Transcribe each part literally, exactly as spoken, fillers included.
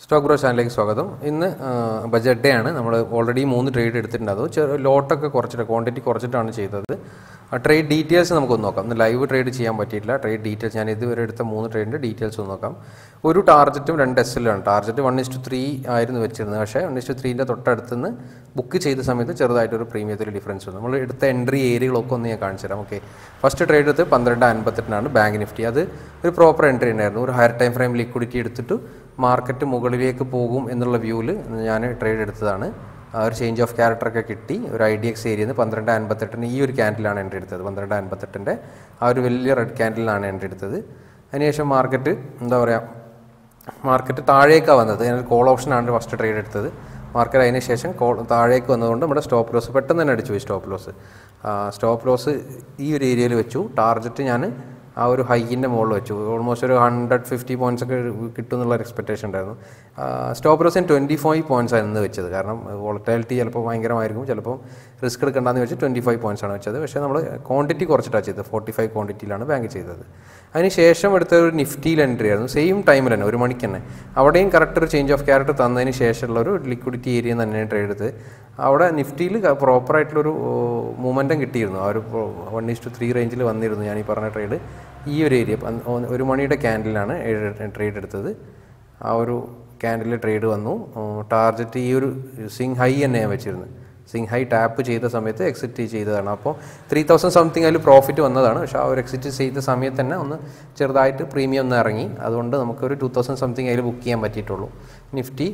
Stock bro ചാനലിലേക്ക് സ്വാഗതം. ഇന്ന് ബജറ്റ് ഡേ ആണ്. നമ്മൾ ഓൾറെഡി മൂന്ന് ട്രേഡ് എടുത്തിട്ടുണ്ട്. അത് ചെറിയ ലോട്ടൊക്കെ കുറച്ചിട്ട് ക്വാണ്ടിറ്റി കുറച്ചിട്ടാണ് ചെയ്തത്. ആ ട്രേഡ് ഡീറ്റെയിൽസ് നമുക്കൊന്ന് നോക്കാം. ഇന്ന് ലൈവ് ട്രേഡ് ചെയ്യാൻ പറ്റിയിട്ടില്ല. ട്രേഡ് ഡീറ്റെയിൽസ് ഞാൻ ഇതുവരെ എടുത്ത മൂന്ന് ട്രേഡിൻ്റെ ഡീറ്റെയിൽസ് ഒന്ന് നോക്കാം. ഒരു ടാർജറ്റും രണ്ട് എസ് എല്ലാണ്. ടാർജറ്റ് വൺ ഇസ്റ്റു ത്രീ ആയിരുന്നു വെച്ചിരുന്നത്. പക്ഷേ വൺ ഇസ്റ്റു ത്രീൻ്റെ തൊട്ടടുത്തുനിന്ന് ബുക്ക് ചെയ്ത സമയത്ത് ചെറുതായിട്ടൊരു പ്രീമിയത്തിൽ ഡിഫറൻസ് വന്നു. നമ്മൾ എടുത്ത എൻട്രി ഏരിയകളൊക്കെ ഒന്ന് ഞാൻ കാണിച്ചു തരാം. ഓക്കെ, ഫസ്റ്റ് ട്രേഡ് എടുത്ത് പന്ത്രണ്ട് അൻപത്തെട്ടിനാണ് ബാങ്ക് നിഫ്റ്റി. അത് ഒരു പ്രോപ്പർ എൻട്രി ഉണ്ടായിരുന്നു. ഒരു ഹയർ ടൈം ഫ്രെയിം ലിക്വിഡിറ്റി എടുത്തിട്ട് മാർക്കറ്റ് മുകളിലേക്ക് പോകും എന്നുള്ള വ്യൂവിൽ ഞാൻ ട്രേഡ് എടുത്തതാണ്. ഒരു ചേഞ്ച് ഓഫ് ക്യാരക്ടറൊക്കെ കിട്ടി. ഒരു ഐ ഡി എക്സ് ഏരിയയിൽ നിന്ന് പന്ത്രണ്ട് അൻപത്തെട്ടിന് ഈ ഒരു ക്യാൻഡിലാണ് എൻട്രി എടുത്തത്. പന്ത്രണ്ട് അൻപത്തെട്ടിൻ്റെ ആ ഒരു വലിയ റെഡ് ക്യാൻഡിലാണ് എൻട്രി എടുത്തത്. അതിനുശേഷം മാർക്കറ്റ് എന്താ പറയുക, മാർക്കറ്റ് താഴേക്കാണ് വന്നത്. ഞാനൊരു കോൾ ഓപ്ഷനാണ് ഫസ്റ്റ് ട്രേഡ് എടുത്തത്. മാർക്കറ്റ് അതിന് ശേഷം കോൾ താഴേക്ക് വന്നതുകൊണ്ട് നമ്മുടെ സ്റ്റോപ്പ് ലോസ് പെട്ടെന്ന് തന്നെ അടിച്ചു പോയി. സ്റ്റോപ്പ് ലോസ് സ്റ്റോപ്പ് ലോസ് ഈ ഒരു ഏരിയയിൽ വെച്ചു. ടാർജറ്റ് ഞാൻ ആ ഒരു ഹൈക്കിൻ്റെ മുകളിൽ വെച്ചു. ഓൾമോസ്റ്റ് ഒരു ഹൺഡ്രഡ് ഫിഫ്റ്റി പോയിൻറ്റ്സ് ഒക്കെ കിട്ടും എന്നുള്ള എക്സ്പെക്റ്റേഷൻ ഉണ്ടായിരുന്നു. സ്റ്റോപ്പ് ലോസിന് ട്വൻറ്റി ഫൈവ് പോയിൻറ്റ്സ് ആയിരുന്നു വെച്ചത്. കാരണം വോളറ്റാലിറ്റി ചിലപ്പോൾ ഭയങ്കരമായിരിക്കും, ചിലപ്പോൾ റിസ്ക് എടുക്കേണ്ടെന്ന് വെച്ച് ട്വൻറ്റി ഫൈവ് പോയിൻറ്റ്സ് ആണ് വെച്ചത്. പക്ഷേ നമ്മൾ ക്വാണ്ടിറ്റി കുറച്ചിട്ടാണ് ചെയ്തത്. ഫോർട്ടി ഫൈവ് ക്വാണ്ടിറ്റിയിലാണ് ബാങ്ക് ചെയ്തത്. അതിന് ശേഷം എടുത്ത ഒരു നിഫ്റ്റിയിൽ എൻട്രി ആയിരുന്നു. സെയിം ടൈമിൽ തന്നെ, ഒരു മണിക്ക് തന്നെ. അവിടെയും കറക്റ്റ് ഒരു ചേഞ്ച് ഓഫ് ക്യാരക്ടർ തന്നതിന് ശേഷമുള്ള ഒരു ലിക്വിഡിറ്റി ഏരിയ തന്നെയാണ് ട്രേഡ് എടുത്തത്. അവിടെ നിഫ്റ്റിയിൽ പ്രോപ്പറായിട്ടുള്ളൊരു മൂമെൻറ്റം കിട്ടിയിരുന്നു. ആ ഒരു വൺ ഈസ് ടു ത്രീ റേഞ്ചിൽ വന്നിരുന്നു ഞാൻ ഈ പറഞ്ഞ ട്രേഡ്. ഈ ഒരു ഏരിയ ഒരു മണിയുടെ ക്യാൻഡിലാണ് ട്രേഡ് എടുത്തത്. ആ ഒരു ക്യാൻഡിൽ ട്രേഡ് വന്നു. ടാർജറ്റ് ഈ ഒരു സിങ് ഹൈ തന്നെയാണ് വെച്ചിരുന്നത്. സിങ് ഹൈ ടാപ്പ് ചെയ്ത സമയത്ത് എക്സിറ്റ് ചെയ്തതാണ്. അപ്പോൾ ത്രീ തൗസൻഡ് സംതിങ് അതിൽ പ്രോഫിറ്റ് വന്നതാണ്. പക്ഷേ ആ ഒരു എക്സിറ്റ് ചെയ്ത സമയത്ത് തന്നെ ഒന്ന് ചെറുതായിട്ട് പ്രീമിയം ഒന്ന് ഇറങ്ങി. അതുകൊണ്ട് നമുക്കൊരു ടു തൗസൻഡ് സംതിങ് അതിൽ ബുക്ക് ചെയ്യാൻ പറ്റിയിട്ടുള്ളൂ. നിഫ്റ്റി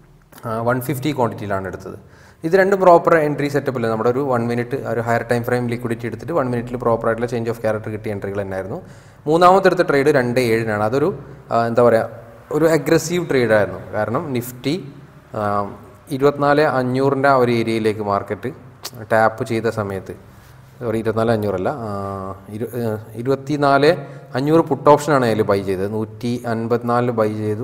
വൺ ഫിഫ്റ്റി ക്വാണ്ടിറ്റിയിലാണ് എടുത്തത്. ഇത് രണ്ടും പ്രോപ്പർ എൻട്രി സെറ്റപ്പില്ല. നമ്മുടെ ഒരു വൺ മിനിറ്റ് ഒരു ഹയർ ടൈം ഫ്രെയിം ലിക്വിഡിറ്റി എടുത്തിട്ട് വൺ മിനിറ്റിൽ പ്രോപ്പറായിട്ടുള്ള ചേഞ്ച് ഓഫ് ക്യാരക്ടർ കിട്ടിയ എൻട്രികൾ തന്നെയായിരുന്നു. മൂന്നാമത്തെ എടുത്ത ട്രേഡ് രണ്ട് ഏഴിനാണ്. അതൊരു എന്താ പറയുക, ഒരു അഗ്രസീവ് ട്രേഡായിരുന്നു. കാരണം നിഫ്റ്റി ഇരുപത്തിനാല് അഞ്ഞൂറിൻ്റെ ആ ഒരു ഏരിയയിലേക്ക് മാർക്കറ്റ് ടാപ്പ് ചെയ്ത സമയത്ത്, സോറി ഇരുപത്തിനാല് അഞ്ഞൂറല്ല, ഇരു ഇരുപത്തിനാല് അഞ്ഞൂറ് പുട്ട് ഓപ്ഷനാണ് അതിൽ ബൈ ചെയ്തത്. നൂറ്റി അൻപത്തിനാലിൽ ബൈ ചെയ്തു.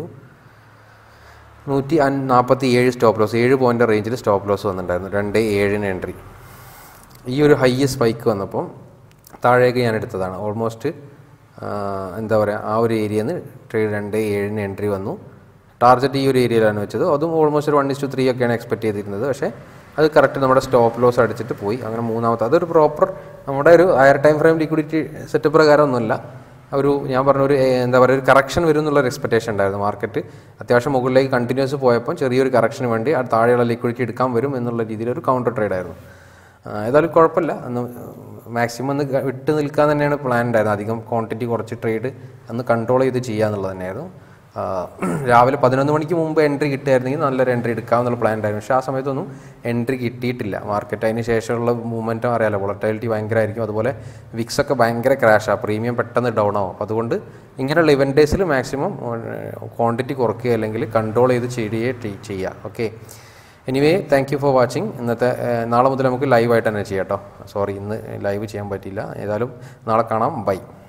നൂറ്റി അൻ നാൽപ്പത്തി ഏഴ് സ്റ്റോപ്പ് ലോസ്, ഏഴ് പോയിൻ്റ് റേഞ്ചിൽ സ്റ്റോപ്പ് ലോസ് വന്നിട്ടുണ്ടായിരുന്നു. രണ്ട് ഏഴിന് എൻട്രി. ഈ ഒരു ഹൈ സ്പൈക്ക് വന്നപ്പം താഴേക്ക് ഞാൻ എടുത്തതാണ്. ഓൾമോസ്റ്റ് എന്താ പറയുക, ആ ഒരു ഏരിയയിൽ നിന്ന് ട്രേഡ് രണ്ട് ഏഴിന് എൻട്രി വന്നു. ടാർജറ്റ് ഈ ഒരു ഏരിയയിലാണ് വെച്ചത്. അതും ഓൾമോസ്റ്റ് ഒരു വൺ ഇസ് ടു ത്രീ ഒക്കെയാണ് എക്സ്പെക്ട് ചെയ്തിരുന്നത്. പക്ഷേ അത് കറക്റ്റ് നമ്മുടെ സ്റ്റോപ്പ് ലോസ് അടിച്ചിട്ട് പോയി. അങ്ങനെ മൂന്നാമത്തെ അതൊരു പ്രോപ്പർ നമ്മുടെ ഒരു higher time frame liquidity setup പ്രകാരം ഒന്നുമല്ല. ഒരു ഞാൻ പറഞ്ഞ ഒരു എന്താ പറയുക, ഒരു കറക്ഷൻ വരും എന്നുള്ളൊരു എക്സ്പെക്റ്റേഷൻ ഉണ്ടായിരുന്നു. മാർക്കറ്റ് അത്യാവശ്യം മുകളിലേക്ക് കണ്ടിന്യൂസ് പോയപ്പോൾ ചെറിയൊരു കറക്ഷന് വേണ്ടി ആ താഴെയുള്ള ലിക്വിഡിറ്റി എടുക്കാൻ വരും എന്നുള്ള രീതിയിൽ ഒരു കൗണ്ടർ ട്രേഡ് ആയിരുന്നു. ഏതായാലും കുഴപ്പമില്ല. അന്ന് മാക്സിമം ഒന്ന് വിട്ട് നിൽക്കാൻ തന്നെയാണ് പ്ലാൻ ഉണ്ടായിരുന്നത്. അധികം ക്വാണ്ടിറ്റി കുറച്ച് ട്രേഡ് അന്ന് കൺട്രോൾ ചെയ്ത് ചെയ്യുക എന്നുള്ളത് തന്നെയായിരുന്നു. രാവിലെ പതിനൊന്ന് മണിക്ക് മുമ്പ് എൻട്രി കിട്ടുകയായിരുന്നെങ്കിൽ നല്ലൊരു എൻട്രി എടുക്കാമെന്നുള്ള പ്ലാൻ ഉണ്ടായിരുന്നു. പക്ഷേ ആ സമയത്തൊന്നും എൻട്രി കിട്ടിയിട്ടില്ല. മാർക്കറ്റ് അതിന് ശേഷമുള്ള മൂവ്മെൻറ്റും അറിയാമല്ലോ, വോളറ്റാലിറ്റി ഭയങ്കരമായിരിക്കും. അതുപോലെ വിക്സൊക്കെ ഭയങ്കര ക്രാഷാണ്, പ്രീമിയം പെട്ടെന്ന് ഡൗൺ ആവും. അപ്പോൾ അതുകൊണ്ട് ഇങ്ങനെയുള്ള ഇവൻറ്റ് ഡേയ്സിൽ മാക്സിമം ക്വാണ്ടിറ്റി കുറയ്ക്കുക, അല്ലെങ്കിൽ കൺട്രോൾ ചെയ്ത് ചെയ്യുക ചെയ്യുക okay. Anyway, thank you for watching. ഇന്നത്തെ നാളെ മുതൽ നമുക്ക് ലൈവായിട്ട് തന്നെ ചെയ്യാം കേട്ടോ. സോറി, ഇന്ന് ലൈവ് ചെയ്യാൻ പറ്റിയില്ല. ഏതായാലും നാളെ കാണാം. ബൈ.